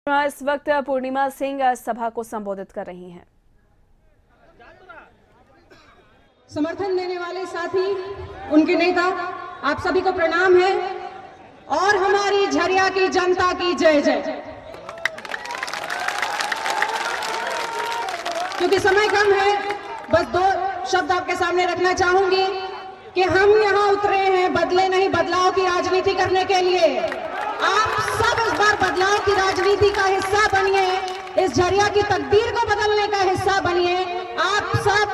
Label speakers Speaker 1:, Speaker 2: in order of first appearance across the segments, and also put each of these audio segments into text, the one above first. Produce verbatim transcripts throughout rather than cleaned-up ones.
Speaker 1: इस वक्त पूर्णिमा सिंह सभा को संबोधित कर रही हैं।
Speaker 2: समर्थन देने वाले साथी, उनके नेता, आप सभी को प्रणाम है और हमारी झरिया की जनता की जय जय। क्योंकि समय कम है, बस दो शब्द आपके सामने रखना चाहूंगी कि हम यहाँ उतरे हैं बदले नहीं बदलाव की राजनीति करने के लिए। आप सब इस बार बदलाव की राजनीति का हिस्सा बनिए, इस झरिया की तकदीर को बदलने का हिस्सा बनिए। आप सब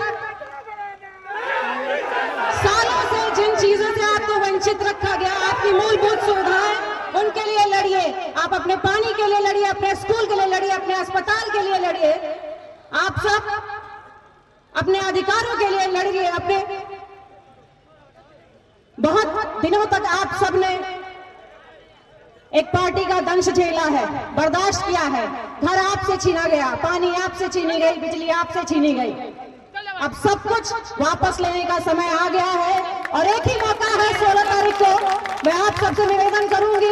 Speaker 2: सालों से जिन चीजों से आपको वंचित रखा गया, आपकी मूलभूत सुविधाएं, उनके लिए लड़िए। आप अपने पानी के लिए लड़िए, अपने स्कूल के लिए लड़िए, अपने अस्पताल के लिए लड़िए। आप सब अपने अधिकारों के लिए लड़िए। अपने बहुत दिनों तक आप सबने एक पार्टी का दंश झेला है, बर्दाश्त किया है। घर आपसे छीना गया, पानी आपसे छीनी गई, बिजली आपसे छीनी गई। अब सब कुछ वापस लेने का समय आ गया है और एक ही मौका है सोलह तारीख को। मैं आप सबसे निवेदन करूंगी,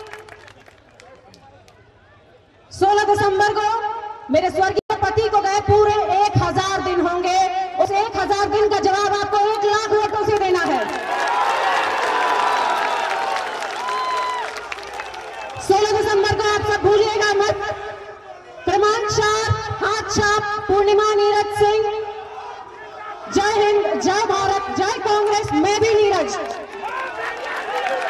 Speaker 2: सोलह दिसंबर को मेरे स्वर्गीय पति को गए पूरे एक हजार दिन होंगे। उस एक हजार दिन का जवाब आपको एक लाख वोटों से देना है। सोलह दिसंबर को आप सब भूलिएगा मत। क्रमांक चार, हाथ छाप, पूर्णिमा नीरज सिंह। जय हिंद, जय भारत, जय कांग्रेस, मैं भी नीरज।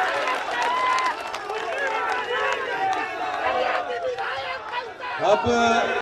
Speaker 3: अब